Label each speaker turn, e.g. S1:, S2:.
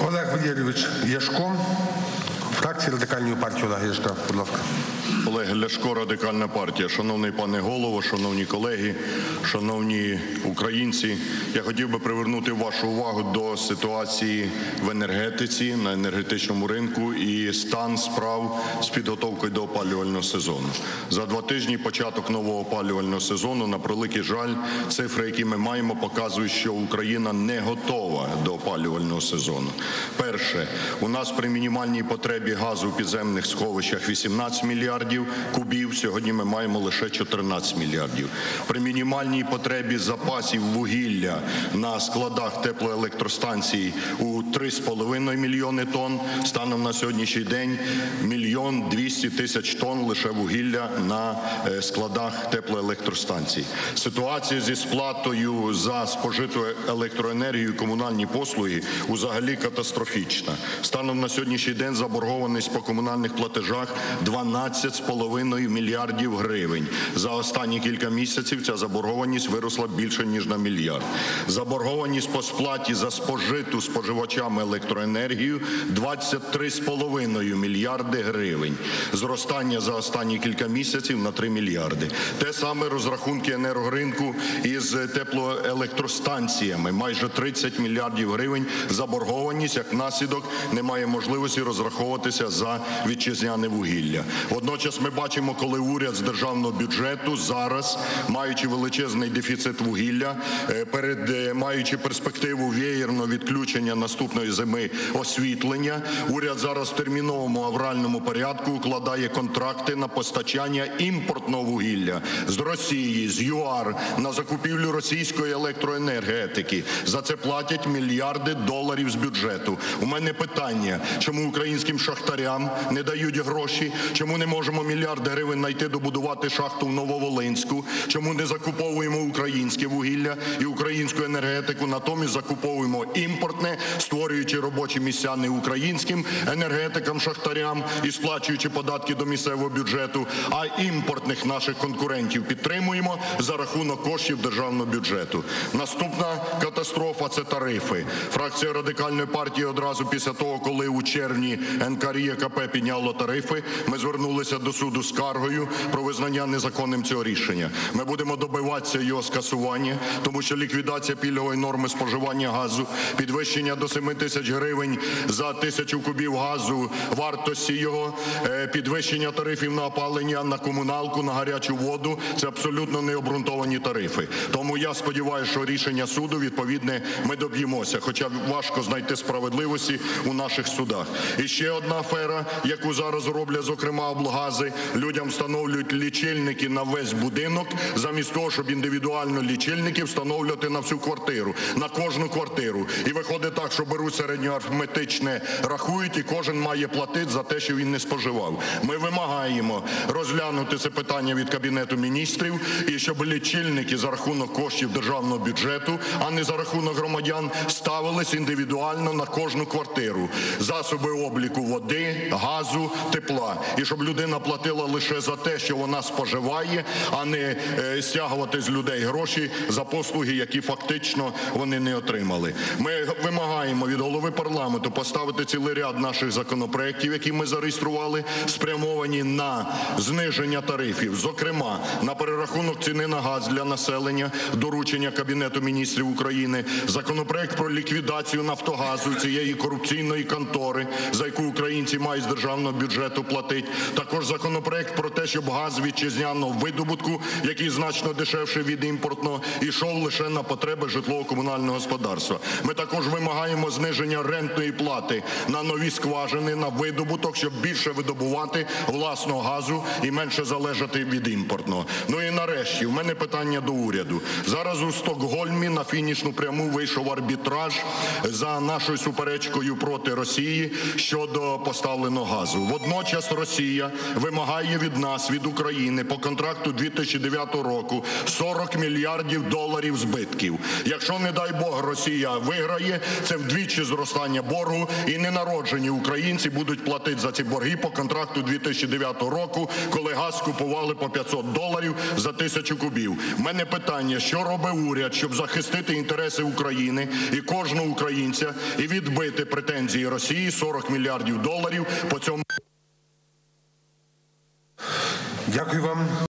S1: Олег Валерійович Ляшко, фракція Радикальної партії Олега Ляшка. Будь ласка.
S2: Олег Ляшко, Радикальна партія. Шановний пане голово, шановні колеги, шановні українці, я хотів би привернути вашу увагу до ситуації в енергетиці, на енергетичному ринку і стан справ з підготовкою до опалювального сезону. За 2 тижні початок нового опалювального сезону, на превеликий жаль, цифри, які ми маємо, показують, що Україна не готова до опалювального сезону. Перше, у нас при мінімальній потребі газу в підземних сховищах 18 мільярдів кубів, сьогодні ми маємо лише 14 мільярдів. При мінімальній потребі запасів вугілля на складах теплоелектростанцій у 3,5 мільйони тонн, станом на сьогоднішній день 1 200 000 тонн лише вугілля на складах теплоелектростанцій. Ситуація зі сплатою за спожиту електроенергію і комунальні послуги взагалі катастрофічна. Станом на сьогоднішній день заборгованість по комунальних платежах 12,5 мільярдів гривень. За останні кілька місяців ця заборгованість виросла більше, ніж на мільярд. Заборгованість по сплаті за спожиту споживачами електроенергію 23,5 мільярди гривень. Зростання за останні кілька місяців на 3 мільярди. Те саме розрахунки енергоринку із теплоелектростанціями. Майже 30 мільярдів гривень заборгованість, як наслідок немає можливості розраховуватися за вітчизняне вугілля. Водночас ми бачимо, коли уряд з державного бюджету зараз, маючи величезний дефіцит вугілля, маючи перспективу веєрного відключення наступної зими освітлення, уряд зараз в терміновому авральному порядку укладає контракти на постачання імпортного вугілля з Росії, з ЮАР на закупівлю російської електроенергетики. За це платять мільярди доларів з бюджету. У мене питання, чому українським шахтарям не дають гроші, чому не можемо мільярди гривень знайти добудувати шахту в Нововолинську, чому не закуповуємо українське вугілля і українську енергетику, натомість закуповуємо імпортне, створюючи робочі місця не українським енергетикам, шахтарям і сплачуючи податки до місцевого бюджету, а імпортних наших конкурентів підтримуємо за рахунок коштів державного бюджету. Наступна катастрофа – це тарифи. Фракція Радикальної партії одразу після того, коли у червні НКРЕКП підняло тарифи, ми звернулися до суду з скаргою про визнання незаконним цього рішення. Ми будемо добиватися його скасування, тому що ліквідація пільгової норми споживання газу, підвищення до 7 тисяч гривень за 1000 кубів газу вартості його, підвищення тарифів на опалення, на комуналку, на гарячу воду – це абсолютно необґрунтовані тарифи. Тому я сподіваюся, що рішення суду відповідне ми доб'ємося, хоча важко знайти справедливості у наших судах. І ще одна афера, яку зараз роблять, зокрема, облгази. Людям встановлюють лічильники на весь будинок, замість того, щоб індивідуально лічильники встановлювати на всю квартиру, на кожну квартиру. І виходить так, що беруть середньоарифметичне, рахують, і кожен має платити за те, що він не споживав. Ми вимагаємо розглянути це питання від Кабінету Міністрів, і щоб лічильники за рахунок коштів державного бюджету, а не за рахунок громадян, ставились індивідуально на кожну квартиру. Засоби обліку води, газу, тепла. І щоб людина платила лише за те, що вона споживає, а не стягувати з людей гроші за послуги, які фактично вони не отримали. Ми вимагаємо від голови парламенту поставити цілий ряд наших законопроєктів, які ми зареєстрували, спрямовані на зниження тарифів, зокрема, на перерахунок ціни на газ для населення, доручення Кабінету Міністрів України, законопроєкт про ліквідацію Нафтогазу, цієї корупційної контори, за яку українці мають з державного бюджету платити. Також законопроєкт про те, щоб газ вітчизняного видобутку, який значно дешевший від імпортного, йшов лише на потреби житлово-комунального господарства. Ми також вимагаємо зниження рентної плати на нові скважини, на видобуток, щоб більше видобувати власного газу і менше залежати від імпортного. Ну і нарешті, в мене питання до уряду. Зараз у Стокгольмі на фінішну пряму вийшов арбітраж за нашою суперечкою проти Росії щодо поставлено газу. Водночас Росія вимагає від нас, від України, по контракту 2009 року 40 мільярдів доларів збитків. Якщо, не дай Бог, Росія виграє, це вдвічі зростання боргу, і ненароджені українці будуть платити за ці борги по контракту 2009 року, коли газ купували по 500 доларів за 1000 кубів. У мене питання, що робить уряд, щоб захистити інтереси України і кожного українця і відбити претензії Росії 40 мільярдів доларів по цьому.
S1: Дякую вам.